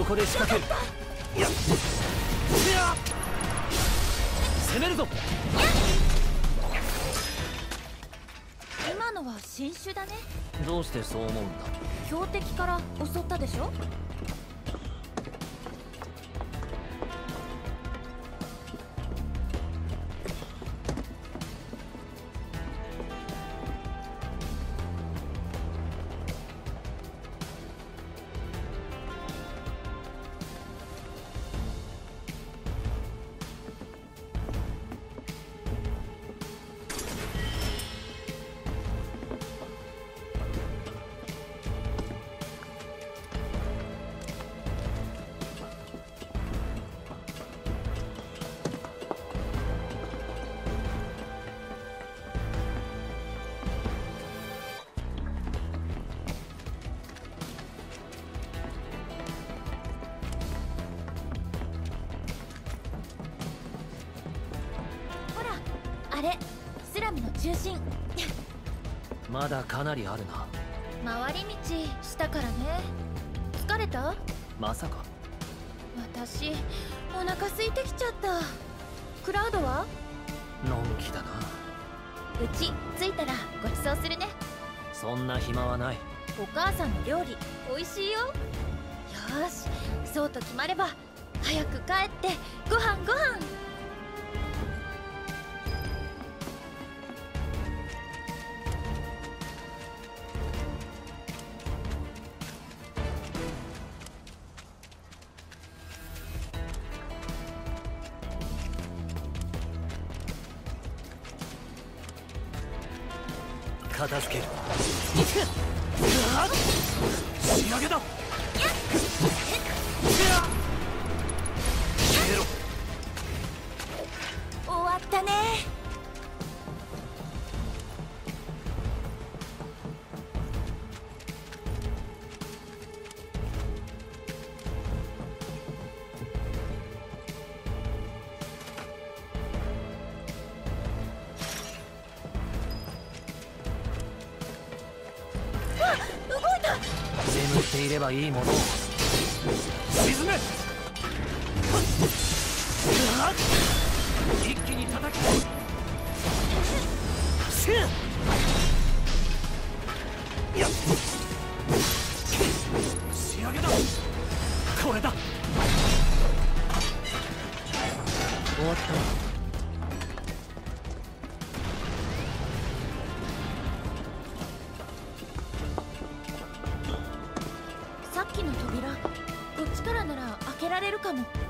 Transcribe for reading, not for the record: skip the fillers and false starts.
こで仕掛ける。いや、攻めるぞ。 今のは新種だね。 どうしてそう思うんだ？ 標的から襲ったでしょ。あれ、スラムの中心。 まだかなりあるな。 回り道したからね。疲れた？ まさか。 私お腹空いてきちゃった。クラウドは？ のんきだな。 うち着いたらご馳走するね。 そんな暇はない。 お母さんの料理美味しいよ。よーし、そうと決まれば早く帰ってご飯。 片付ける。仕上げだ。 終わったね。動いた。 眠っていればいいものを。沈め。一気に叩き込む。いや、仕上げだ。これだ。終わった。 さっきの扉、こっちからなら開けられるかも。